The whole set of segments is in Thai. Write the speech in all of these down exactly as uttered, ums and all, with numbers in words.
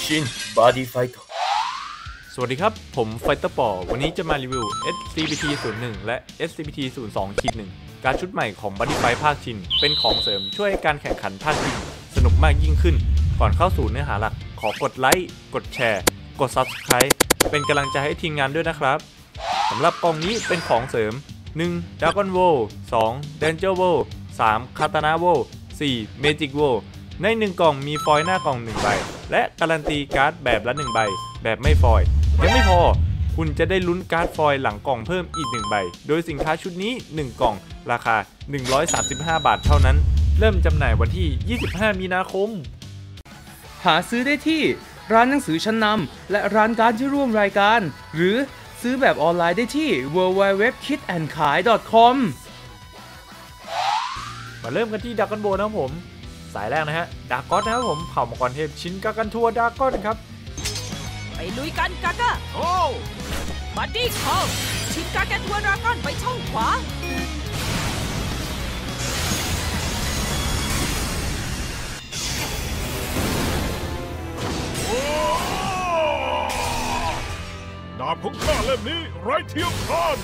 ชินบอดี้ไฟเตอร์สวัสดีครับผมไฟเตอร์ปอวันนี้จะมารีวิว เอส ซี บี ที ศูนย์ หนึ่ง และ เอส ซี บี ที ศูนย์ สอง หนึ่ง การชุดใหม่ของ Body Fight ภาคชินเป็นของเสริมช่วยให้การแข่งขันภาคชินสนุกมากยิ่งขึ้นก่อนเข้าสู่เนื้อหาหลักขอกดไลค์กดแชร์กด ซับสไครบ์ เป็นกำลังใจให้ทีมงานด้วยนะครับสำหรับกล่องนี้เป็นของเสริม หนึ่ง Dragon World สอง Danger World สาม Katana World สี่ Magic World ในหนึ่งกล่องมีฟอยล์หน้ากล่องหนึ่งใบและการันตีการ์ดแบบละหนึ่งใบแบบไม่ฟอยล์ยังไม่พอคุณจะได้ลุ้นการ์ดฟอยล์หลังกล่องเพิ่มอีกหนึ่งใบโดยสินค้าชุดนี้หนึ่งกล่องราคาหนึ่งร้อยสามสิบห้าบาทเท่านั้นเริ่มจำหน่ายวันที่ยี่สิบห้ามีนาคมหาซื้อได้ที่ร้านหนังสือชั้นนำและร้านการ์ดที่ร่วมรายการหรือซื้อแบบออนไลน์ได้ที่ ดับเบิลยู ดับเบิลยู ดับเบิลยู ดอท คิด แอนด์ ขาย ดอท คอมมาเริ่มกันที่ดราก้อนโบนะครับผมสายแรกนะฮะดราก้อนนะครับผมเผ่ามังกรเทพชินกากันทัวดราก้อนครับไปลุยกันกากะโอ้บัดดี้คอลชินกากันทัวดราก้อนไปช่องขวาดาบของข้าเล่มนี้ไร้เทียมทาน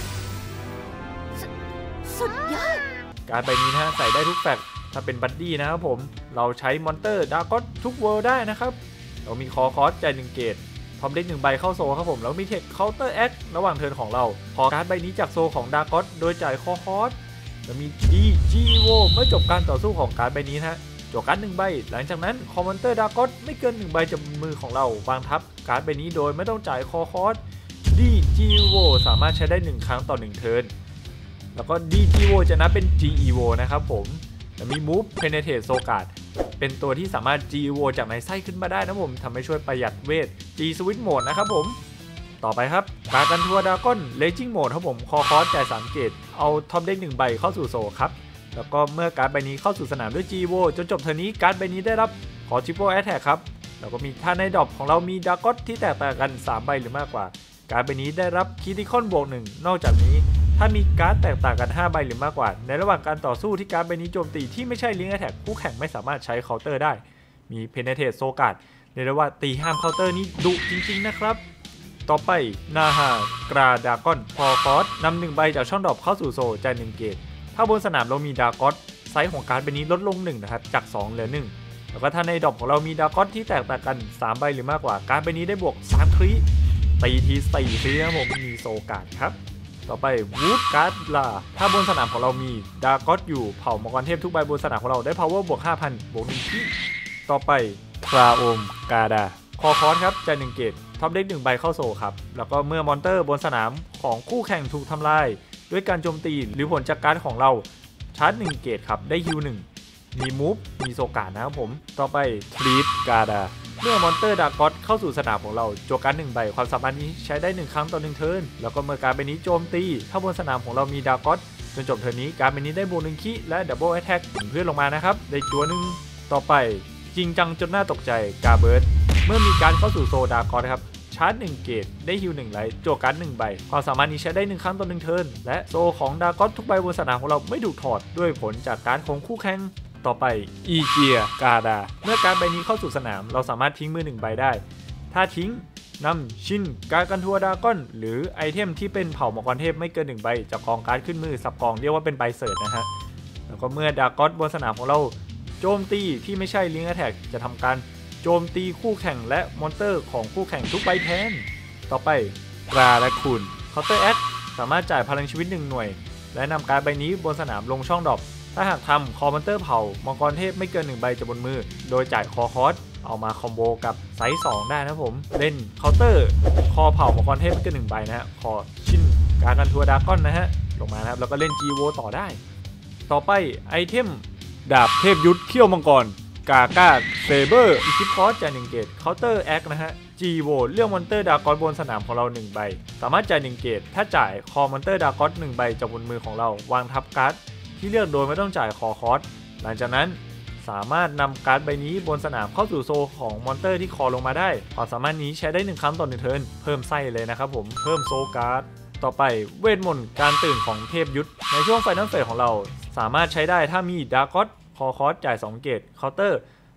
สุดยอดการใบนี้นะฮะใส่ได้ทุกแฟกถ้าเป็นบัดดี้นะครับผมเราใช้มอนเตอร์ดราก้อนทุกเวิลด์ได้นะครับเรามีคอคอสใจหนึ่งเกตพร้อมเด็กหนึ่งใบเข้าโซครับผมแล้วมีเทคเคาน์เตอร์แอคระหว่างเทิร์นของเราขอการ์ดใบนี้จากโซของดราก้อนโดยจ่ายคอคอสแล้วมี ดี จี โว เมื่อจบการต่อสู้ของการ์ดใบนี้นะฮะจบการ์ดหนึ่งใบหลังจากนั้นคอมมอนเตอร์ดราก้อนไม่เกินหนึ่งใบจากมือของเราวางทับการ์ดใบนี้โดยไม่ต้องจ่ายคอคอส ดี จี โว สามารถใช้ได้หนึ่งครั้งต่อหนึ่งเทิร์นแล้วก็ ดี จี โว จะนับเป็น จี อี โว นะครับผมแล้วมี Move Penetrate Soulguard เป็นตัวที่สามารถ จี อี โว จากในไส้ขึ้นมาได้นะผมทำให้ช่วยประหยัดเวท G Switch Mode นะครับผมต่อไปครับกากันทัวดราก้อน Raging Mode ครับผมคอคอสจ่ายสามเกตเอาท็อปเด็กหนึ่งใบเข้าสู่โซครับแล้วก็เมื่อการ์ดใบนี้เข้าสู่สนามด้วย จี อี โว จนจบเทิร์นนี้การ์ดใบนี้ได้รับขอ Triple Attack ครับแล้วก็มีถ้าในดรอปของเรามีดราก้อนที่แตกต่างกันสามใบหรือมากกว่าการ์ดใบนี้ได้รับคิติคอนบวกหนึ่งนอกจากนี้ถ้ามีการ์ดแตกต่างกันห้าใบหรือมากกว่าในระหว่างการต่อสู้ที่การ์ดใบนี้โจมตีที่ไม่ใช่ลิงก์แอทแทกคู่แข่งไม่สามารถใช้เคาน์เตอร์ได้มี Penetrate Soulguard เรียกได้ว่าตีห้ามเคาน์เตอร์นี้ดุจริงๆนะครับต่อไปนาฮากราดากอนพอคอสนำหนึ่งใบจากช่องดรอปเข้าสู่โซจ่ายหนึ่งเกตถ้าบนสนามเรามีดากอนไซส์ของการ์ดใบนี้ลดลงหนึ่งนะครับจากสองเหลือหนึ่งแล้วก็ถ้าในดรอปของเรามีดากอนที่แตกต่างกันสามใบหรือมากกว่าการ์ดใบนี้ได้บวกสามครีตีทีสี่ครีนะผมมีโซการ์ดครับต่อไปวูดการ์ดลาถ้าบนสนามของเรามีดากอสอยู่เผ่ามังกรเทพทุกใบบนสนามของเราได้ power บวก ห้าพัน บวกหนึ่งที่ต่อไปคราโอมกาดาคอคอสครับจ่ายหนึ่งเกตท็อปเด็กหนึ่งใบเข้าโซครับแล้วก็เมื่อมอนเตอร์บนสนามของคู่แข่งถูกทำลายด้วยการโจมตีหรือผลจากการ์ดของเราชาร์จหนึ่งเกตครับได้ฮิวหนึ่งมีมูฟมีโซการ์ดนะครับผมต่อไปทรีดกาดาเมื่อมอนเตอร์ดากอสเข้าสู่สนามของเราโจการ์ดหนึ่งใบความสามารถนี้ใช้ได้หนึ่งครั้งต่อหนึ่งเทิร์นแล้วก็เมื่อการ์ดใบนี้โจมตีถ้าบนสนามของเรามีดากอสจนจบเทิร์นนี้การ์ดใบนี้ได้บวกหนึ่งคีและดับเบิลแอทแทกเพื่อนลงมานะครับได้ตัวหนึ่งต่อไปจริงจังจนน่าตกใจกาเบิร์ดเมื่อมีการเข้าสู่โซดากอสครับชาร์จหนึ่งเกตได้ฮิวหนึ่งไลท์โจการ์ดหนึ่งใบความสามารถนี้ใช้ได้หนึ่งครั้งต่อหนึ่งเทิร์นและโซของดากอสทุกใบบนสนามของเราไม่ถูกถอดด้วยผลจากการของคู่แข่งต่อไปอีเกียกาดาเมื่อการใบนี้เข้าสู่สนามเราสามารถทิ้งมือหนึ่งใบได้ถ้าทิ้งนำชินกากันทัวดากอนหรือไอเทมที่เป็นเผ่ามังกรเทพไม่เกินหนึ่งใบจากกองการ์ดขึ้นมือสับกองเรียกว่าเป็นใบเสิร์ชนะฮะแล้วก็เมื่อดากอนบนสนามของเราโจมตีที่ไม่ใช่ลิงก์แอทแทกจะทำการโจมตีคู่แข่งและมอนเตอร์ของคู่แข่งทุกใบแทนต่อไปกราและคุณเคาน์เตอร์แอคสามารถจ่ายพลังชีวิตหนึ่งหน่วยและนำการใบนี้บนสนามลงช่องดรอปถ้าหากทำคอมมอนเตอร์เผ่ามังกรเทพไม่เกินหนึ่งใบจากบนมือโดยจ่ายคอคอสเอามาคอมโบกับไซส์สองได้นะผมเล่นเคาน์เตอร์คอเผ่ามังกรเทพไม่เกินหนึ่งใบนะฮะคอชินกากันทัวดากอนนะฮะลงมานะครับแล้วก็เล่น จี โว ต่อได้ต่อไปไอเทมดาบเทพยุทธเขี้ยวมังกรกาก้าเซเบอร์อิคิปคอสจ่ายหนึ่งเกตเคาน์เตอร์แอคนะฮะ จี โว เลือกมอนเตอร์ดากอนบนสนามของเราหนึ่งใบสามารถจ่ายหนึ่งเกตถ้าจ่ายคอมอนเตอร์ดากอนหนึ่งใบจากบนมือของเราวางทับการ์ดที่เลือกโดยไม่ต้องจ่ายคอคอสหลังจากนั้นสามารถนำการ์ดใบนี้บนสนามเข้าสู่โซของมอนเตอร์ที่คอลงมาได้ความสามารถนี้ใช้ได้หนึ่งครั้งต่อหนึ่งเทิร์นเพิ่มไส้เลยนะครับผมเพิ่มโซการ์ดต่อไปเวทมนต์การตื่นของเทพยุทธในช่วงไฟนอลเฟสของเราสามารถใช้ได้ถ้ามีดากอนคอคอสจ่ายสองเกตเคาน์เตอร์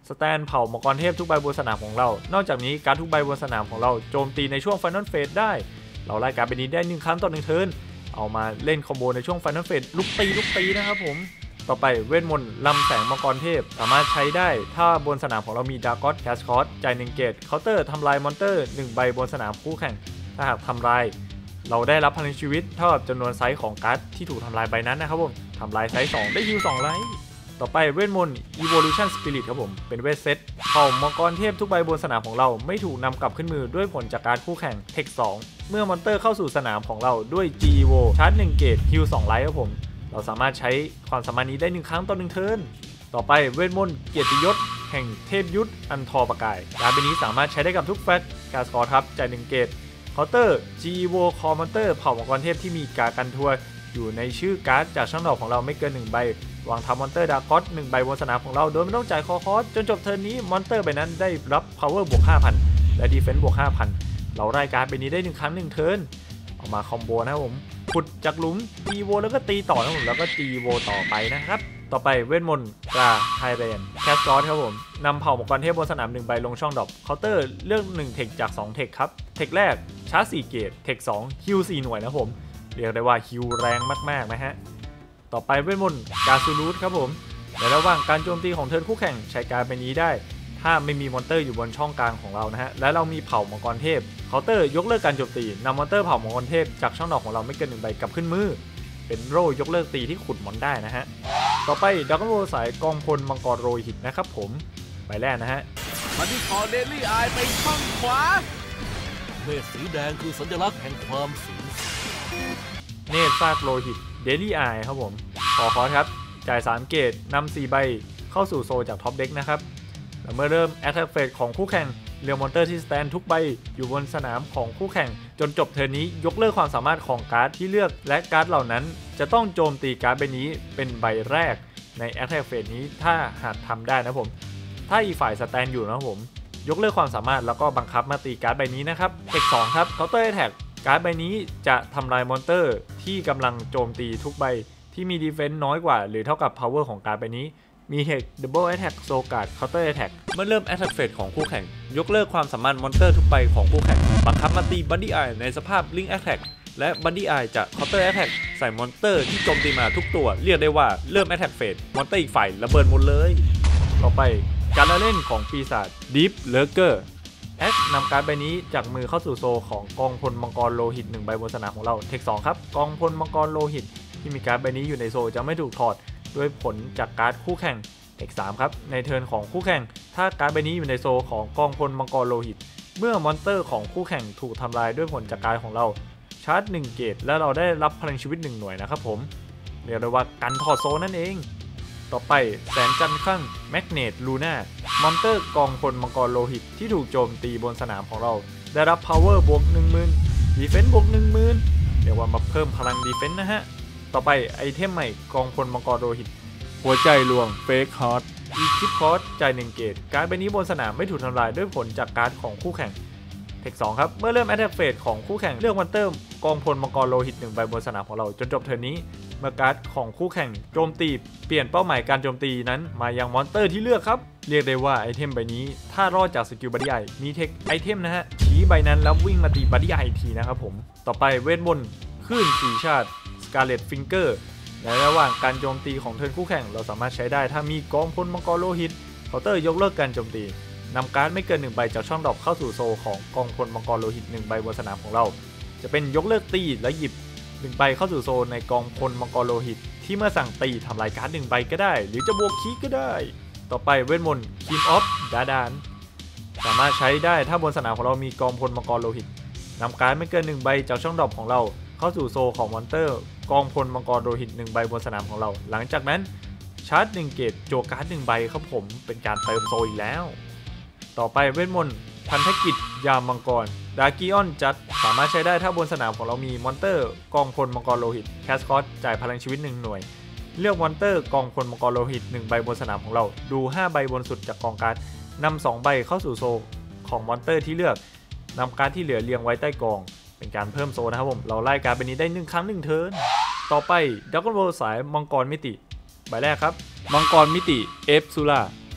สแตนเผ่ามังกรเทพทุกใบบนสนามของเรานอกจากนี้การทุกใบบนสนามของเราโจมตีในช่วง Final Phase ได้เราไล่การ์ดใบนี้ได้หนึ่งครั้งต่อหนึ่งเทิร์นเอามาเล่นคอมโบในช่วง Final Phase ลุกตีลุกตีนะครับผมต่อไปเวทมนต์ลำแสงมังกรเทพสามารถใช้ได้ถ้าบนสนามของเรามีดากอสแคสคอสจ่ายหนึ่งเกตเคาน์เตอร์ทำลายมอนเตอร์หนึ่งใบบนสนามคู่แข่งถ้าหากทำลายเราได้รับพลังชีวิตเท่ากับจำนวนไซส์ของการ์ดที่ถูกทำลายใบนั้นนะครับผมทำลายไซส์สองได้ฮิวสองไลท์ต่อไปเวทมนต์ Evolution Spirit ครับผมเป็นเวทเซตเผ่ามังกรเทพทุกใบบนสนามของเราไม่ถูกนำกลับขึ้นมือด้วยผลจากการคู่แข่งเทคสองเมื่อมอนเตอร์เข้าสู่สนามของเราด้วย จี อี โว ชาร์จหนึ่งเกตฮิวสองไลท์ครับผมเราสามารถใช้ความสามารถนี้ได้หนึ่งครั้งต่อหนึ่งเทิร์นต่อไปเวทมนต์เกียรติยศแห่งเทพยุทธอันทอประกายการ์ดใบนี้สามารถใช้ได้กับทุกแฟกการ์สกอร์ครับจ่ายหนึ่งเกตเคาน์เตอร์ จี อี โว คอมมอนเตอร์เผ่ามังกรเทพที่มีการกันทัวร์อยู่ในชื่อการ์ดจากช่องดอกของเราไม่เกินหนึ่งใบวางทับมอนเตอร์ดากอสหนึ่งใบบนสนามของเราโดยไม่ต้องจ่ายคอคอสจนจบเทิร์นนี้มอนเตอร์ใบนั้นได้รับ power บวก ห้าพัน และ defense บวก ห้าพัน เราได้การ์ดใบนี้ได้หนึ่งครั้งหนึ่งเทิร์นเอามาคอมโบนะครับผมขุดจากหลุม จี อี โว แล้วก็ตีต่อนะครับผมแล้วก็ จี อี โว ต่อไปนะครับต่อไปเวทมนต์กราไทเรนแคสกอสครับผมนำเผ่ามังกรเทพบนสนามหนึ่งใบลงช่องดอกเคาน์เตอร์เลือกหนึ่งเทคจากสองเทคครับเทคแรกชาร์จสี่เกตเทคสองฮิวสี่หน่วยนะครับผมเรียกได้ว่าฮิวแรงมากๆนะฮะต่อไปเวทมนต์กาซูรูทครับผมในระหว่างการโจมตีของเทิร์นคู่แข่งใช้การ์ดใบนี้ได้ถ้าไม่มีมอนเตอร์อยู่บนช่องกลางของเรานะฮะและเรามีเผ่ามังกรเทพเคาน์เตอร์ยกเลิกการโจมตีนำมอนเตอร์เผ่ามังกรเทพจากช่องดอกของเราไม่เกินหนึ่งใบกลับขึ้นมือเป็นโร่ยกเลิกตีที่ขุดมอนได้นะฮะต่อไปดักโรสายกองพลมังกรโรหิตนะครับผมใบแรกนะฮะมันที่คอเดลี่อายไปช่องขวาเมฆสีแดงคือสัญลักษณ์แห่งความสูญเสียเนตรซากโลหิตเดลี่อายครับผมขอคอร์สครับจ่ายสามเกตนำสี่ใบเข้าสู่โซจากท็อปเด็กนะครับแล้วเมื่อเริ่มแอตแทคเฟสของคู่แข่งเรียลมอนเตอร์ที่สแตนทุกใบอยู่บนสนามของคู่แข่งจนจบเทิร์นนี้ยกเลิกความสามารถของการ์ดที่เลือกและการ์ดเหล่านั้นจะต้องโจมตีการ์ดใบนี้เป็นใบแรกในแอตแทคเฟสนี้ถ้าหากทำได้นะผมถ้าอีกฝ่ายสแตนอยู่นะผมยกเลิกความสามารถแล้วก็บังคับมาตีการ์ดใบนี้นะครับเทคสองครับเคาน์เตอร์แท็กการ์ดใบนี้จะทำลายมอนเตอร์ที่กำลังโจมตีทุกใบที่มีดีเฟนส์น้อยกว่าหรือเท่ากับ power ของการ์ดใบนี้มี Hex Double Attack Soul Guard Counter Attack เมื่อเริ่ม Attack Phase ของคู่แข่งยกเลิกความสามารถมอนเตอร์ทุกใบของคู่แข่งบังคับมาตี Buddy Eye ในสภาพ Link Attack และ Buddy Eye จะ Counter Attack ใส่มอนเตอร์ที่โจมตีมาทุกตัวเรียกได้ว่าเริ่ม Attack Phase มอนเตอร์อีกฝ่ายระเบิดหมดเลยต่อไปการเล่นของปีศาจ Deep Lurker แอดนำการ์ดใบนี้จากมือเข้าสู่โซของกองพลมังกรโลหิตหนึ่งใบบนสนามของเราเทคสองครับกองพลมังกรโลหิตที่มีการ์ดใบนี้อยู่ในโซจะไม่ถูกถอดด้วยผลจากการ์ดคู่แข่งเทคสามครับในเทิร์นของคู่แข่งถ้าการ์ดใบนี้อยู่ในโซของกองพลมังกรโลหิตเมื่อมอนเตอร์ของคู่แข่งถูกทำลายด้วยผลจากการของเราชาร์จหนึ่งเกตและเราได้รับพลังชีวิตหนึ่งหน่วยนะครับผมเรียกได้ว่ากันถอดโซนั่นเองต่อไปแสนจันทร์ข้างแมกเนตลูน่ามอนเตอร์กองพลมังกรโลหิตที่ถูกโจมตีบนสนามของเราได้รับ power บวก หนึ่งหมื่น defense บวก หนึ่งหมื่น เรียกว่ามาเพิ่มพลัง defense นะฮะต่อไปไอเทมใหม่กองพลมังกรโลหิตหัวใจลวง Fake Heart อีคิปคอร์สจ่ายหนึ่งเกตการ์ดใบนี้บนสนามไม่ถูกทำลายด้วยผลจากการ์ดของคู่แข่งเทคสองครับเมื่อเริ่ม Attack Phase ของคู่แข่งเลือกมอนเตอร์กองพลมังกรโลหิตหนึ่งใบบนสนามของเราจนจบเทิร์นนี้เมื่อการ์ดของคู่แข่งโจมตีเปลี่ยนเป้าหมายการโจมตีนั้นมายังมอนเตอร์ที่เลือกครับเรียกได้ว่าไอเทมใบนี้ถ้ารอดจากสกิลบัดดี้ไอมีเทคไอเทมนะฮะชี้ใบนั้นแล้ววิ่งมาตีบัดดี้ไออีกทีนะครับผมต่อไปเวทมนต์คลื่นสีชาติ Scarlet Finger ในระหว่างการโจมตีของเทิร์นคู่แข่งเราสามารถใช้ได้ถ้ามีกองพลมังกรโลหิตเคาน์เตอร์ยกเลิกการโจมตีนำการ์ดไม่เกินหนึ่งใบจากช่องดอกเข้าสู่โซของกองพลมังกรโลหิตหนึ่งใบบนสนามของเราจะเป็นยกเลิกตีและหยิบหนึ่งใบเข้าสู่โซนในกองพลมังกรโลหิตที่เมื่อสั่งตีทำลายการ์ดหนึ่งใบก็ได้หรือจะบวกคีย์ก็ได้ต่อไปเวทมนต์ King of Dadan สามารถใช้ได้ถ้าบนสนามของเรามีกองพลมังกรโลหิตนำการ์ดไม่เกินหนึ่งใบจากช่องดอกของเราเข้าสู่โซของมอนเตอร์กองพลมังกรโลหิตหนึ่งใบบนสนามของเราหลังจากนั้นชาร์จหนึ่งเกตโจการ์ดหนึ่งใบครับผมเป็นการเติมโซอีกแล้วต่อไปเวทมนต์พันธกิจยามมังกรดากิออนจัดสามารถใช้ได้ถ้าบนสนามของเรามีมอนเตอร์กองพลมังกรโลหิตแคสคอสจ่ายพลังชีวิตหนึ่งหน่วยเลือกมอนเตอร์กองพลมังกรโลหิตหนึ่งใบบนสนามของเราดูห้าใบบนสุดจากกองการ์ดนำสองใบเข้าสู่โซของมอนเตอร์ที่เลือกนำการ์ดที่เหลือเรียงไว้ใต้กองเป็นการเพิ่มโซนะครับผมเราไล่การ์ดใบนี้ได้หนึ่งครั้งหนึ่งเทิร์นต่อไปดักเบิลโบสายมังกรมิติใบแรกครับมังกรมิติเอฟซูล่า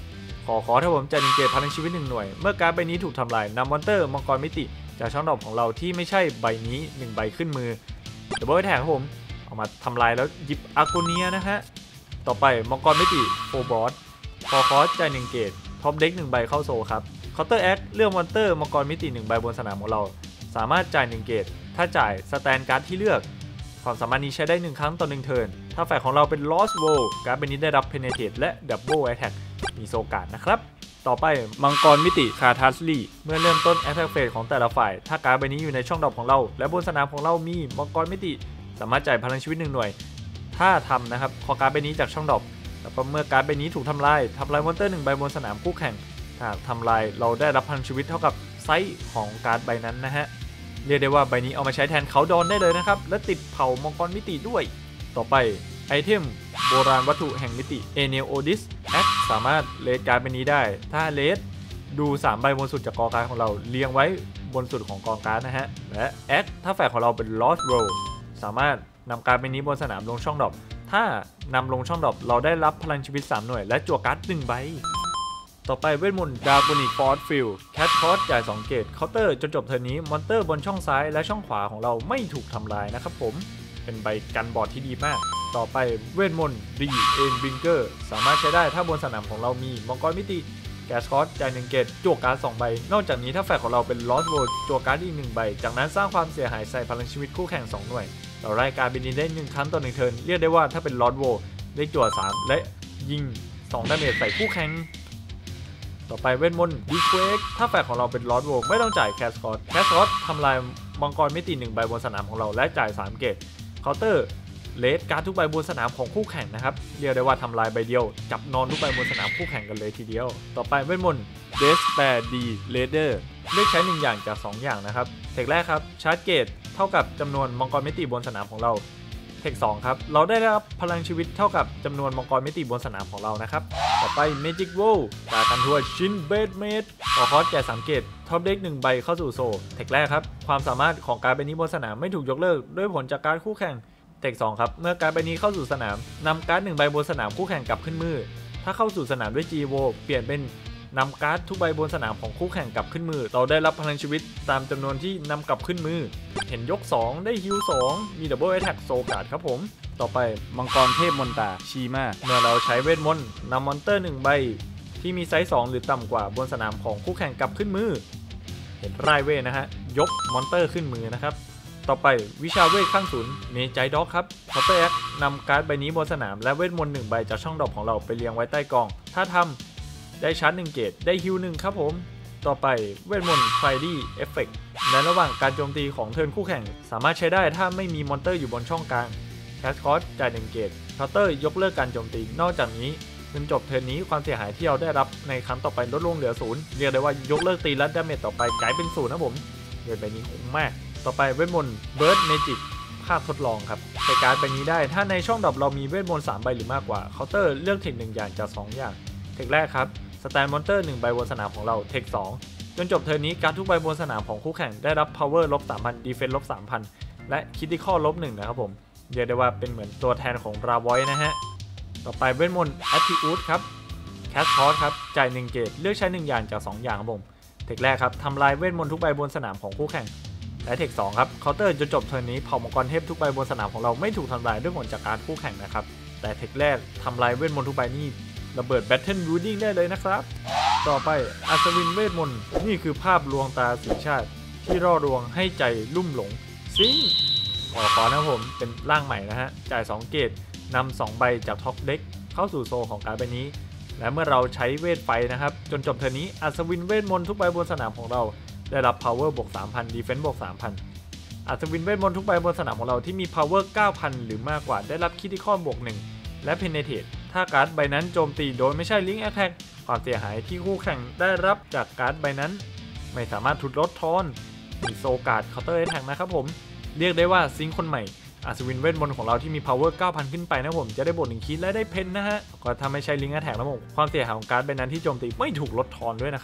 ขอขอถ้าผมจะหนึ่งเกตพลังชีวิตหนึ่งหน่วยเมื่อการ์ดใบนี้ถูกทำลายนำมอนเตอร์มังกรมิติจากช่องดอกของเราที่ไม่ใช่ใบนี้หนึ่งใบขึ้นมือดับเบิลแท็กครับผมเอามาทำลายแล้วหยิบอากูเนียนะฮะต่อไปมังกรมิติโฟบอสขอคอสจ่ายหนึ่งเกตท็อปเด็กหนึ่งใบเข้าโซครับเคาน์เตอร์แอคเลือกมอนเตอร์มังกรมิติหนึ่งใบบนสนามของเราสามารถจ่ายหนึ่งเกตถ้าจ่ายสแตนการ์ดที่เลือกความสามารถนี้ใช้ได้หนึ่งครั้งต่อหนึ่งเทิร์นถ้าฝ่ายของเราเป็น Lost World การ์ดใบนี้ได้รับ Penetrate และ Double Attack มีโซการ์ดนะครับต่อไปมังกรมิติคาทัสลีเมื่อเริ่มต้น Attack Phase ของแต่ละฝ่ายถ้าการ์ดใบนี้อยู่ในช่องดรอปของเราและบนสนามของเรามีมังกรมิติสามารถจ่ายพลังชีวิตหนึ่งหน่วยถ้าทำนะครับขอการ์ดใบนี้จากช่องดรอปแล้วเมื่อการ์ดใบนี้ถูกทำลายทำลายมอนเตอร์หนึ่งใบบนสนามคู่แข่งหากทำลายเราได้รับพลังชีวิตเท่ากับไซส์ของการ์ดใบนั้นนะฮะเรียกได้ว่าใบนี้เอามาใช้แทนเขาดอนได้เลยนะครับและติดเผามังกรมิติด้วยต่อไปไอเทมโบราณวัตถุแห่งมิติเอเนโอดิสแอคสามารถเลดการ์ดใบนี้ได้ถ้าเลดดูสามใบบนสุดจากกองการ์ดของเราเรียงไว้บนสุดของกองการ์ดนะฮะและแอคถ้าฝ่ายของเราเป็น Lost World สามารถนำการ์ดใบนี้บนสนามลงช่องดรอปถ้านำลงช่องดรอปเราได้รับพลังชีวิตสามหน่วยและจั่วการ์ดหนึ่งใบต่อไปเวทมนต์ดากอนิกฟอร์สฟิลแคทคอสจ่ายสองเกตเคาน์เตอร์จนจบเทิร์นนี้มอนเตอร์บนช่องซ้ายและช่องขวาของเราไม่ถูกทำลายนะครับผมเป็นใบกันบอร์ดที่ดีมากต่อไปเวทมนต์ดีเอ็นบิงเกอร์สามารถใช้ได้ถ้าบนสนามของเรามีมังกรมิติแคทคอสจ่ายหนึ่งเกตจั่วการ์ดสองใบนอกจากนี้ถ้าแฟกของเราเป็น Lost World จั่วการ์ดอีกหนึ่งใบจากนั้นสร้างความเสียหายใส่พลังชีวิตคู่แข่งสองหน่วยเราไล่การ์ดใบนี้ได้หนึ่งครั้งต่อหนึ่งเทิร์นเรียกได้ว่าถ้าเป็น Lost World ได้จั่วสามและยิงสองดาเมจใส่คู่แข่งต่อไปเวทมนต์ดีเควกถ้าแฟกของเราเป็น Lost World ไม่ต้องจ่ายแคสคอสแคสคอสทำลายมังกรมิติหนึ่งใบบนสนามของเราและจ่ายสามเกตเคาน์เตอร์เลดการ์ดทุกใบบนสนามของคู่แข่งนะครับเรียกได้ว่าทำลายใบเดียวจับนอนทุกใบบนสนามคู่แข่งกันเลยทีเดียวต่อไปเวทมนต์เดสแปดดีเลเดอร์เลือกใช้หนึ่งอย่างจากสองอย่างนะครับเทคแรกครับชาร์จเกตเท่ากับจำนวนมังกรมิติบนสนามของเราเทคสองครับเราได้รับพลังชีวิตเท่ากับจำนวนมังกรมิติบนสนามของเรานะครับต่อไป Magic Wall การกันทัวชินเบดเมดขอคอสแก่สังเกตท็อปเด็กหนึ่งใบเข้าสู่โซเทคแรกครับความสามารถของการ์ดใบนี้บนสนามไม่ถูกยกเลิกด้วยผลจากการคู่แข่งเทคสองครับเมื่อการ์ดใบนี้เข้าสู่สนามนำการ์ดหนึ่งใบบนสนามคู่แข่งกลับขึ้นมือถ้าเข้าสู่สนามด้วย จี โว เปลี่ยนเป็นนำการ์ดทุกใบบนสนามของคู่แข่งกลับขึ้นมือเราได้รับพลังชีวิตตามจำนวนที่นำกลับขึ้นมือเห็นยกสองได้ฮิลสองมีดับเบิลแอทแทคโซการ์ดครับผมต่อไปมังกรเทพมนตาชีมาเมื่อเราใช้เวทมนต์นำมอนเตอร์หนึ่งใบที่มีไซส์สองหรือต่ำกว่าบนสนามของคู่แข่งกลับขึ้นมือเห็นไรเวทนะฮะยกมอนเตอร์ขึ้นมือนะครับต่อไปวิชาเวทข้างศูนย์เมจายด็อกครับเคาน์เตอร์แอคนำการ์ดใบนี้บนสนามและเวทมนต์หนึ่งใบจากช่องดรอปของเราไปเรียงไว้ใต้กองถ้าทำได้ชาร์จหนึ่งเกตได้ฮิลหนึ่งครับผมต่อไปเวทมนต์ไฟดี้เอฟเฟกต์ในระหว่างการโจมตีของเทิร์นคู่แข่งสามารถใช้ได้ถ้าไม่มีมอนเตอร์อยู่บนช่องกลางแคสคอสจ่ายหนึ่งเกตเคาน์เตอร์ยกเลิกการโจมตีนอกจากนี้จนจบเทิร์นนี้ความเสียหายที่เราได้รับในครั้งต่อไปลดลงเหลือศูนย์เรียกได้ว่ายกเลิกตีและดาเมจต่อไปกลายเป็นศูนย์นะผมเรียกใบนี้คุ้มมากต่อไปเวทมนต์เบิร์ดเมจิกภาคทดลองครับใช้การ์ดใบนี้ได้ถ้าในช่องดรอปเรามีเวทมนต์สามใบหรือมากกว่าเคาน์เตอร์เลือกเทคหนึ่งอย่างจากสองอย่างเทคแรกครับสแตนมอนเตอร์หนึ่งใบบนสนามของเราเทคสองจนจบเทิร์นนี้การ์ดทุกใบบนสนามของคู่แข่งได้รับ power ลบ สามพัน defense ลบ สามพัน และ critical ลบหนึ่งนะครับผมเรียกได้ว่าเป็นเหมือนตัวแทนของราวอยนะฮะต่อไปเวทมนต์ Attribute ครับแคสคอสครับจ่ายหนึ่งเกตเลือกใช้หนึ่งอย่างจากสองอย่างครับผมเทคแรกครับทำลายเวทมนต์ทุกใบบนสนามของคู่แข่งและเทคสองครับเคาน์เตอร์จนจบเทิร์นนี้เผ่ามังกรเทพทุกใบบนสนามของเราไม่ถูกทำลายด้วยผลจากการคู่แข่งนะครับแต่เทคแรกทำลายเวทมนต์ทุกใบนี่ระเบิด Battle Building ได้เลยนะครับต่อไปอัศวินเวทมนต์นี่คือภาพลวงตาสีชาติที่ร่อลวงให้ใจลุ่มหลงซิงขอขอนะผมเป็นร่างใหม่นะฮะจ่ายสองเกตนำสองใบจากท็อปเด็กเข้าสู่โซของการ์ดใบนี้และเมื่อเราใช้เวทไฟนะครับจนจบเทิร์นนี้อัศวินเวทมนต์ทุกใบบนสนามของเราได้รับ power บวก สามพัน defense บวก สามพัน อัศวินเวทมนต์ทุกใบบนสนามของเราที่มี power เก้าพัน หรือมากกว่าได้รับ critical บวกหนึ่งและ penetrate ถ้าการ์ดใบนั้นโจมตีโดยไม่ใช่ link attack ความเสียหายที่คู่แข่งได้รับจากการ์ดใบนั้นไม่สามารถถูกลดทอนมีโซการ์ด counter attack นะครับผมเรียกได้ว่าซิงค์คนใหม่อัศวินเวทมนต์ของเราที่มี power เก้าพัน ขึ้นไปนะผมจะได้บวกหนึ่งคิดและได้เพนนะฮะก็ถ้าไม่ใช่ link attack แล้วผมความเสียหายของการ์ดใบนั้นที่โจมตีไม่ถูกลดทอนด้วยนะครับ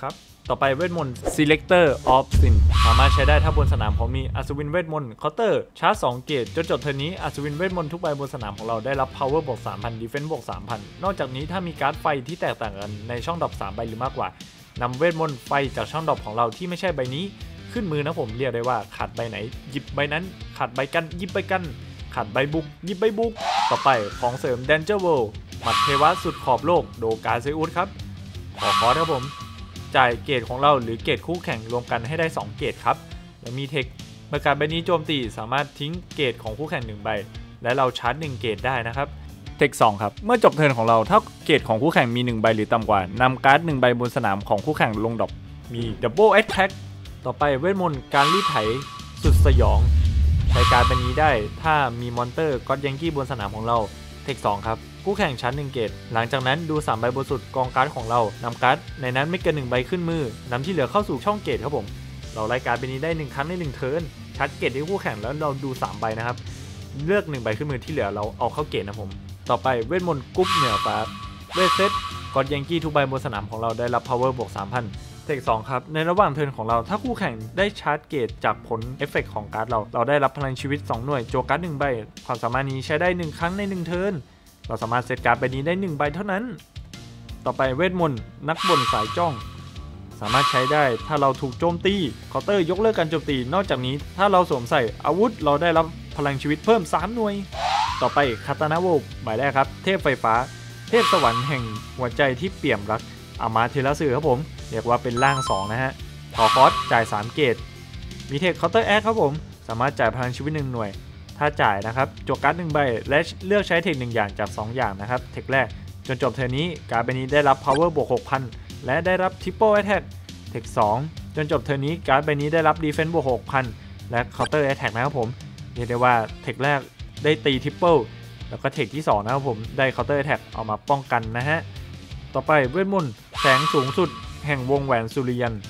ต่อไปเวทมนต์ Selector of Sin สามารถใช้ได้ถ้าบนสนามของมีอัศวินเวทมนต์เคาน์เตอร์ชาร์จสองเกตจนจบเทิร์นนี้อัศวินเวทมนต์ทุกใบบนสนามของเราได้รับ Power บวก สามพัน Defense บวก สามพัน นอกจากนี้ถ้ามีการ์ดไฟที่แตกต่างกันในช่องดรอปสามใบหรือมากกว่านำเวทมนต์ไฟจากช่องดรอปของเราที่ไม่ใช่ใบนี้ขึ้นมือนะผมเรียกได้ว่าขาดใบไหนหยิบใบนั้นขาดใบกันหยิบใบกันขาดใบบุกหยิบใบบุกต่อไปของเสริม Danger World หมัดเทวะสุดขอบโลกโดกาเซอุสครับขอคอร์สครับผมจ่ายเกรดของเราหรือเกรดคู่แข่งรวมกันให้ได้สองเกรดครับแล้วมีเทคเมื่อการใบนี้โจมตีสามารถทิ้งเกรดของคู่แข่งหนึ่งใบและเราชาร์จหนึ่งเกรดได้นะครับเทคสองครับเมื่อจบเทิร์นของเราถ้าเกรดของคู่แข่งมีหนึ่งใบหรือต่ำกว่านำการ์ดหนึ่งใบบนสนามของคู่แข่งลงดรอปมี Double Attack ต่อไปเวทมนต์การรีดไถสุดสยองใช้การ์ดใบนี้ได้ถ้ามีมอนเตอร์ก็อดยังกี้บนสนามของเราเทคสองครับคู่แข่งชั้นหนึ่งเกตหลังจากนั้นดูสามใบบนสุดกองการ์ดของเรานำการ์ดในนั้นไม่เกินหนึ่งใบขึ้นมือนำที่เหลือเข้าสู่ช่องเกตครับผมเราไล่การ์ดใบนี้ได้หนึ่งครั้งในหนึ่งเทิร์นชัดเกตที่คู่แข่งแล้วเราดูสามใบนะครับเลือกหนึ่งใบขึ้นมือที่เหลือเราเอาเข้าเกตนะผมต่อไปเวทมนต์กรุ๊ปเหนือฟ้าเวทเซตกอดยังกี้ทุกใบบนสนามของเราได้รับ power บวก สามพัน เทคสองครับในระหว่างเทิร์นของเราถ้าคู่แข่งได้ชาร์จเกตจากผลเอฟเฟกต์ของการ์ดเราเราได้รับพลังชีวิตสองหน่วยโจการ์ดหนึ่งใบความสามารถนี้ใช้ได้หนึ่งครั้งในหนึ่งเทิร์นเราสามารถเซตการ์ดใบนี้ได้หนึ่งใบเท่านั้นต่อไปเวทมนต์นักบ่นสายจ้องสามารถใช้ได้ถ้าเราถูกโจมตีเคาน์เตอร์ยกเลิกการโจมตีนอกจากนี้ถ้าเราสวมใส่อาวุธเราได้รับพลังชีวิตเพิ่มสามหน่วยต่อไปคาตานาโวใบแรกครับเทพไฟฟ้าเทพสวรรค์แห่งหัวใจที่เปี่ยมรักอามาเทราสึครับผมเรียกว่าเป็นร่างสองนะฮะขอคอสจ่ายสามเกตมีเทคเคาน์เตอร์แอคครับผมสามารถจ่ายพลังชีวิตหนึ่งหน่วยถ้าจ่ายนะครับจวกการ์ดหนึ่งใบและเลือกใช้เทคหนึ่งอย่างจากสองอย่างนะครับเทคแรกจนจบเทอร์นี้การ์ดใบนี้ได้รับ power บวก หกพัน และได้รับ triple attack เทคสองจนจบเทอร์นี้การ์ดใบนี้ได้รับ defense บวก หกพัน และ counter attack นะครับผมเรียกได้ว่าเทคแรกได้ตี triple แล้วก็เทคที่สองนะครับผมได้ counter attack เอามาป้องกันนะฮะต่อไปเวทมนต์แสงสูงสุดแห่งวงแหวนสุริยัน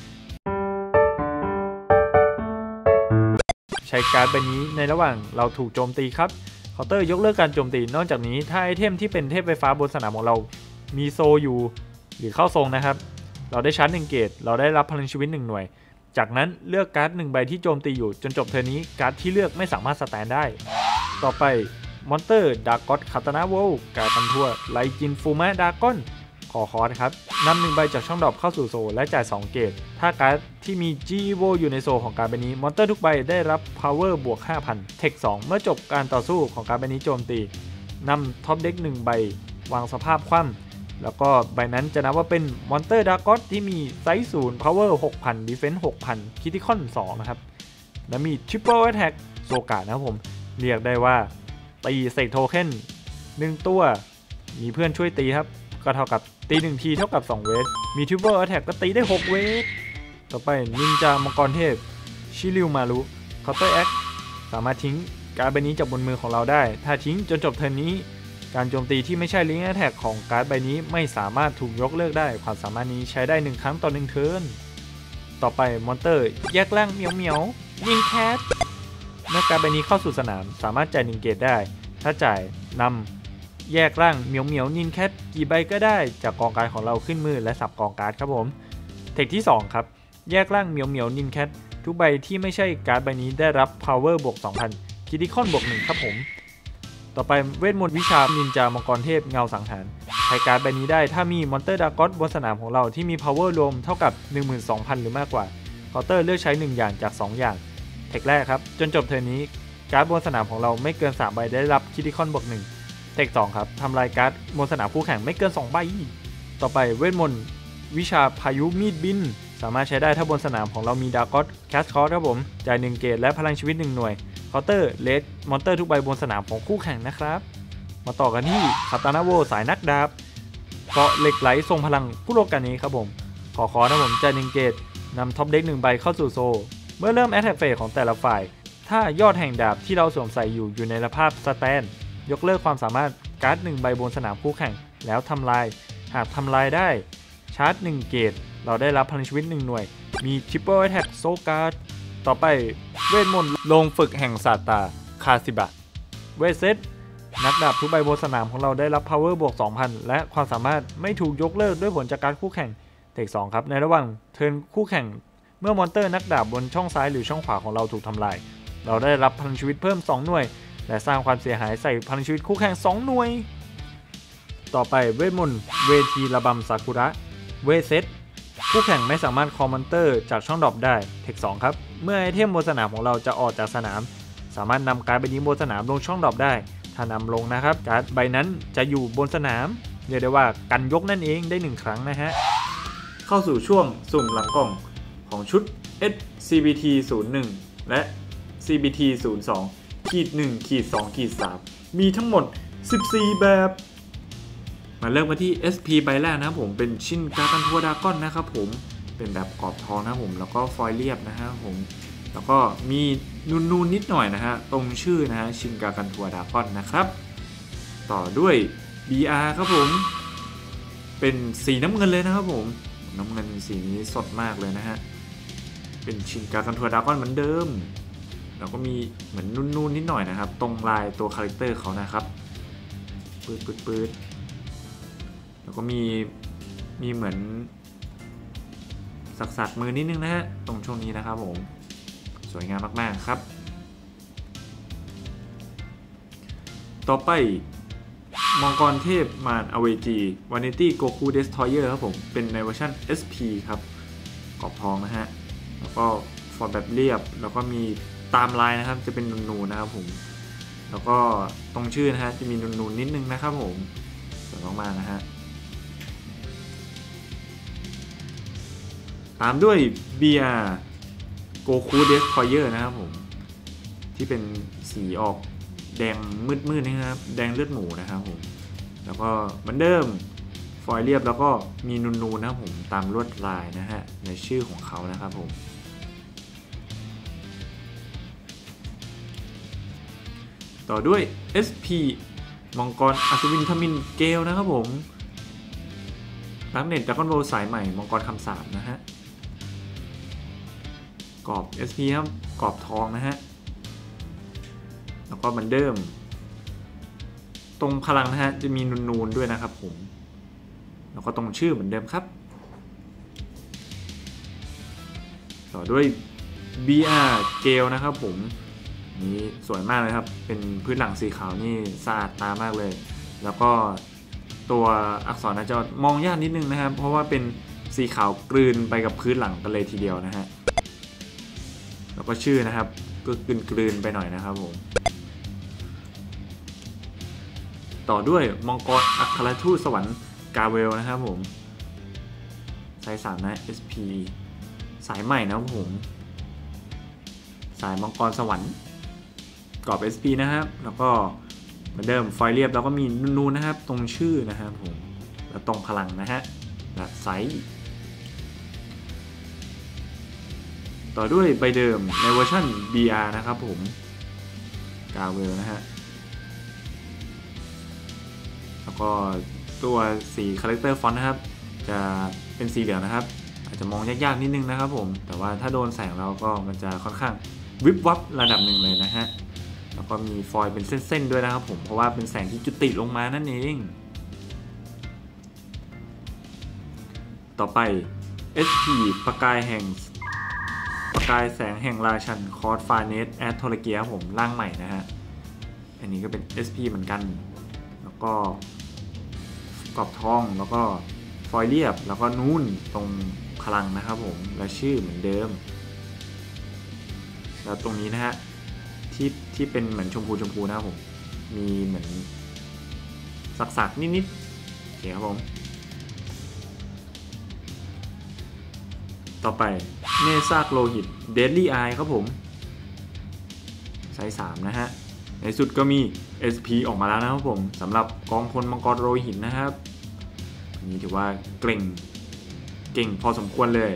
ใช้การ์ดใบนี้ในระหว่างเราถูกโจมตีครับเคาน์เตอร์ยกเลิกการโจมตีนอกจากนี้ถ้าไอเทมที่เป็นเทพไฟฟ้าบนสนามของเรามีโซอยู่หรือเข้าทรงนะครับเราได้ชาร์จหนึ่งเกตเราได้รับพลังชีวิตหนึ่งหน่วยจากนั้นเลือกการ์ดหนึ่งใบที่โจมตีอยู่จนจบเทอร์นี้การ์ดที่เลือกไม่สามารถสแตนได้ต่อไปมอนเตอร์ดากอตคาตานาโวการ์ดพันทั่วไลจินฟูมะดากอนขอคอร์สครับนำหนึ่งใบจากช่องดรอปเข้าสู่โซและจ่ายสองเกตถ้าการ์ดที่มี จี อี โว อยู่ในโซของการ์ดใบนี้มอนเตอร์ทุกใบได้รับ power บวก ห้าพัน เทคสองเมื่อจบการต่อสู้ของการ์ดใบนี้โจมตีนำท็อปเด็กหนึ่งใบวางสภาพคว่ำแล้วก็ใบนั้นจะนับว่าเป็นมอนเตอร์ดากอตที่มีไซส์ศูนย์ power หกพัน defense หกพัน critical สองนะครับและมี triple attack โซกานะครับผมเรียกได้ว่าตีเสกโทเค็นหนึ่งตัวมีเพื่อนช่วยตีครับก็เท่ากับตีหนึ่งทีเท่ากับสองเวทมี Triple Attack ก็ตีได้หกเวทต่อไปนินจามังกรเทพชิริวมารุเคาน์เตอร์แอคสามารถทิ้งการ์ดใบนี้จากบนมือของเราได้ถ้าทิ้งจนจบเทิร์นนี้การโจมตีที่ไม่ใช่ลิงก์แอทแทกของการ์ดใบนี้ไม่สามารถถูกยกเลิกได้ความสามารถนี้ใช้ได้หนึ่งครั้งต่อหนึ่งเทิร์นต่อไปมอนเตอร์แยกร่างเหมียวเหมียวยิงแคทเมื่อการ์ดใบนี้เข้าสู่สนามสามารถจ่ายหนึ่งเกตได้ถ้าจ่ายนำแยกร่างเหมียวเหมียวนินแคทกี่ใบก็ได้จากกองการ์ดของเราขึ้นมือและสับกองการ์ดครับผมเทคที่สองครับแยกร่างเหมียวเหมียวนินแคททุกใบที่ไม่ใช่การ์ดใบนี้ได้รับ power บวก สองพัน critical บวกหนึ่งครับผมต่อไปเวทมนต์วิชานินจามังกรเทพเงาสังหารใช้การ์ดใบนี้ได้ถ้ามีมอนเตอร์ดากอตบนสนามของเราที่มี power รวมเท่ากับ หนึ่งหมื่นสองพัน หรือมากกว่าเคาน์เตอร์เลือกใช้หนึ่งอย่างจากสองอย่างเทคแรกครับจนจบเทิร์นนี้การ์ดบนสนามของเราไม่เกินสามใบได้รับ critical บวกหนึ่งเทคสองครับทำลายการ์ดบนสนามคู่แข่งไม่เกินสองใบต่อไปเวทมนต์วิชาพายุมีดบินสามารถใช้ได้ถ้าบนสนามของเรามีดากอตแคสคอร์ครับผมจ่ายหนึ่งเกตและพลังชีวิตหนึ่งหน่วยเคาน์เตอร์เลสมอนเตอร์ทุกใบบนสนามของคู่แข่งนะครับมาต่อกันที่คาตานาโวสายนักดาบเกาะเหล็กไหลทรงพลังผู้โลกานี้ครับผมขอคอร์นะผมจ่ายหนึ่งเกตนำท็อปเด็กหนึ่งใบเข้าสู่โซเมื่อเริ่มแอตแทกเฟสของแต่ละฝ่ายถ้ายอดแห่งดาบที่เราสวมใส่อยู่อยู่ในสภาพสแตนยกเลิกความสามารถการ์ดหนึ่งใบบนสนามคู่แข่งแล้วทำลายหากทำลายได้ชาร์จหนึ่งเกตเราได้รับพลังชีวิตหนึ่งหน่วยมี Triple Attack โซการ์ดต่อไปเวทมนต์ลงฝึกแห่งศาสตราคาซิบะเวทเซตนักดาบทุกใบบนสนามของเราได้รับ Power บวก สองพัน และความสามารถไม่ถูกยกเลิกด้วยผลจากการคู่แข่งเทคสองครับในระหว่างเทิร์นคู่แข่งเมื่อมอนเตอร์นักดาบบนช่องซ้ายหรือช่องขวาของเราถูกทำลายเราได้รับพลังชีวิตเพิ่มสองหน่วยและสร้างความเสียหายใส่พลังชีวิตคู่แข่งสองหน่วยต่อไปเวทมนต์เวทีระบำซากุระเวทเซตคู่แข่งไม่สามารถคอมมอนเตอร์จากช่องดรอปได้เทคสองครับเมื่อไอเทมบนสนามของเราจะออกจากสนามสามารถนำการ์ดใบนี้บนสนามลงช่องดรอปได้ถ้านำลงนะครับการ์ดใบนั้นจะอยู่บนสนามเรียกได้ว่ากันยกนั่นเองได้หนึ่งครั้งนะฮะเข้าสู่ช่วงสุ่มหลังกล่องของชุด เอส ซี บี ที ศูนย์ หนึ่ง และ ซี บี ที ศูนย์ สอง หนึ่ง สอง สาม มีทั้งหมดสิบสี่แบบมาเริ่มกันที่ เอส พี ใบแรกนะครับผมเป็นชินกากันทัวดากอนนะครับผมเป็นแบบกรอบทองนะครับผมแล้วก็ฟอยล์เรียบนะฮะผมแล้วก็มีนูนๆ นิดหน่อยนะฮะตรงชื่อนะฮะชินกากันทัวดากอนนะครับต่อด้วย บี อาร์ ครับผมเป็นสีน้ำเงินเลยนะครับผมน้ำเงินสีนี้สดมากเลยนะฮะเป็นชินกากันทัวดากอนเหมือนเดิมแล้วก็มีเหมือนนูนๆนิดหน่อยนะครับตรงลายตัวคาแรคเตอร์เขานะครับปืดปืดปืดแล้วก็มีมีเหมือนสักๆมือนิดนึงนะฮะตรงช่วงนี้นะครับผมสวยงามมากๆครับต่อไปมังกรเทพมารอเวจีวานิตี้โกคูเดสทอยเออร์ครับผมเป็นในเวอร์ชัน เอส พี ครับกรอบทองนะฮะแล้วก็ฟอนต์แบบเรียบแล้วก็มีตามลายนะครับจะเป็นนูนๆนะครับผมแล้วก็ตรงชื่อนะฮะจะมีนูนๆนิดนึงนะครับผมสวยมากๆนะฮะตามด้วย บี อาร์ Goku Destroyer นะครับผมที่เป็นสีออกแดงมืดๆนะครับแดงเลือดหมูนะครับผมแล้วก็เหมือนเดิมฟอยล์เรียบแล้วก็มีนูนๆนะครับผมตามลวดลายนะฮะในชื่อของเขานะครับผมต่อด้วย เอส พี มังกรอัศวินทมินเกลนะครับผมนักเน็ตดราก้อนโบว์สายใหม่มังกรคำสาปนะฮะกรอบ เอส พี ครับกรอบทองนะฮะแล้วก็เหมือนเดิมตรงพลังนะฮะจะมีนูนๆด้วยนะครับผมแล้วก็ตรงชื่อเหมือนเดิมครับต่อด้วย บี อาร์ เกลนะครับผมนี่สวยมากเลยครับเป็นพื้นหลังสีขาวนี่สะอาดตามากเลยแล้วก็ตัวอักษรอาจจะมองยากนิดนึงนะครับเพราะว่าเป็นสีขาวกลืนไปกับพื้นหลังกันเลยทีเดียวนะฮะแล้วก็ชื่อนะครับก็กลืนๆไปหน่อยนะครับผมต่อด้วยมังกรอัครทูตสวรรค์กาเวลนะครับผมสายสามนะ เอส พี สายใหม่นะครับผมสายมังกรสวรรค์กรอบ เอส พี นะครับแล้วก็เหมือนเดิมไฟเรียบแล้วก็มีนูนๆนะครับตรงชื่อนะครับผมแล้วตรงพลังนะฮะและไซส์ต่อด้วยใบเดิมในเวอร์ชัน บี อาร์ นะครับผมกาเวลนะฮะแล้วก็ตัวสีคาแรคเตอร์ฟอนต์นะครับจะเป็นสีเหลืองนะครับอาจจะมองยากๆนิดนึงนะครับผมแต่ว่าถ้าโดนแสงแล้วก็มันจะค่อนข้างวิบวับระดับหนึ่งเลยนะฮะแล้วก็มีฟอยล์เป็นเส้นๆด้วยนะครับผมเพราะว่าเป็นแสงที่จุติลงมานั่นเองต่อไป เอส พี ประกายแห่งประกายแสงแห่งราชันคอร์สฟาเนสแอดโทรเกียผมร่างใหม่นะฮะอันนี้ก็เป็น เอส พี เหมือนกันแล้วก็กรอบทองแล้วก็ฟอยล์เรียบแล้วก็นูนตรงพลังนะครับผมและชื่อเหมือนเดิมแล้วตรงนี้นะฮะที่ที่เป็นเหมือนชมพูชมพูนะครับผมมีเหมือนสักๆนิดๆโอเคครับผมต่อไปเนซากโลหิตเดดลี่ไอครับผมไซส์สามนะฮะในสุดก็มี เอส พี ออกมาแล้วนะครับผมสำหรับกองพลมังกรโลหิตนะครับอันนี้ถือว่าเก่งเก่งพอสมควรเลย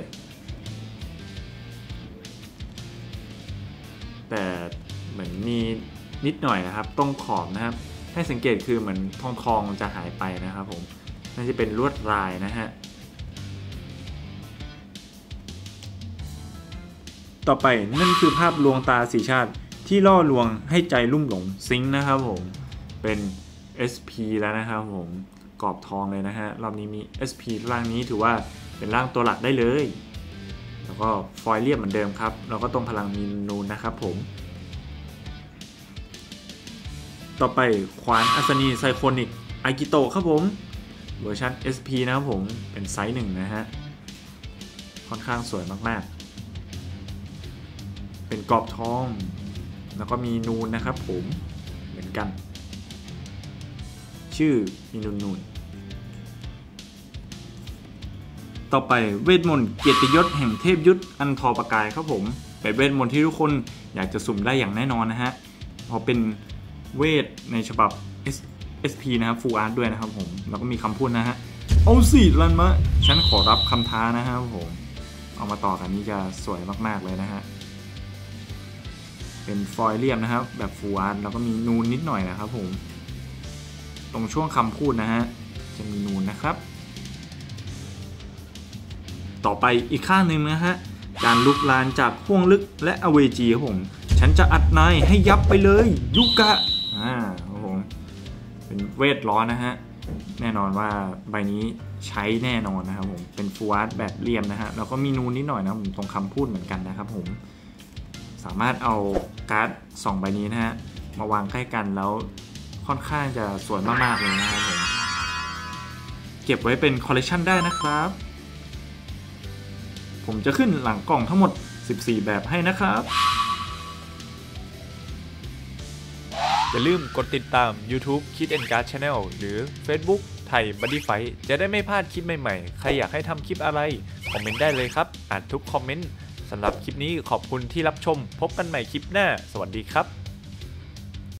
แต่เหมือนมีนิดหน่อยนะครับตรงขอบนะครับให้สังเกตคือเหมือนทองทองจะหายไปนะครับผมน่าจะเป็นลวดลายนะฮะต่อไปนั่นคือภาพลวงตาสีชาติที่ล่อลวงให้ใจลุ่มหลงซิงค์นะครับผมเป็น เอส พี แล้วนะครับผมกรอบทองเลยนะฮะรอบนี้มี เอส พี ร่างนี้ถือว่าเป็นร่างตัวหลักได้เลยแล้วก็ฟอยล์เรียบเหมือนเดิมครับแล้วก็ตรงพลังมีนูนนะครับผมต่อไปควานอัศนีไซโคนิกอากิโตะครับผมเวอร์ชัน เอส พี นะครับผมเป็นไซส์หนึ่งนะฮะค่อนข้างสวยมากๆเป็นกรอบทองแล้วก็มีนูนนะครับผมเหมือนกันชื่อมีนูนนูนต่อไปเวทมนต์เกียรติยศแห่งเทพยุทธอันทอประกายครับผมเป็นเวทมนต์ที่ทุกคนอยากจะสุ่มได้อย่างแน่นอนนะฮะเพราะเป็นเวทในฉบับ เอส พี นะครับ Full Art ด้วยนะครับผมแล้วก็มีคำพูดนะฮะเอาสิรันมะฉันขอรับคำท้านะครับผมเอามาต่อกันนี้จะสวยมากๆเลยนะฮะเป็นฟอยล์เรียบนะครับแบบ Full Art แล้วก็มีนูนนิดหน่อยนะครับผมตรงช่วงคำพูดนะฮะจะมีนูนนะครับต่อไปอีกข้างหนึ่งนะฮะการลุกลานจากห้วงลึกและอเวจีครับผมฉันจะอัดนายให้ยับไปเลยยุกะอ่าครับผมเป็นเวทร้อนนะฮะแน่นอนว่าใบนี้ใช้แน่นอนนะครับผมเป็นฟูอาร์ตแบบเรียมนะฮะแล้วก็มีนูนนิดหน่อยนะผมตรงคำพูดเหมือนกันนะครับผมสามารถเอาการ์ดสองใบนี้นะฮะมาวางใกล้กันแล้วค่อนข้างจะสวยมากๆเลยนะครับผมเก็บไว้เป็นคอลเลกชันได้นะครับผมจะขึ้นหลังกล่องทั้งหมดสิบสี่แบบให้นะครับอย่าลืมกดติดตาม YouTube Kid and Card Channel หรือ Facebook ไทย Buddy Fight จะได้ไม่พลาดคลิปใหม่ๆใครอยากให้ทำคลิปอะไรคอมเมนต์ได้เลยครับอ่านทุกคอมเมนต์สำหรับคลิปนี้ขอบคุณที่รับชมพบกันใหม่คลิปหน้าสวัสดีครับ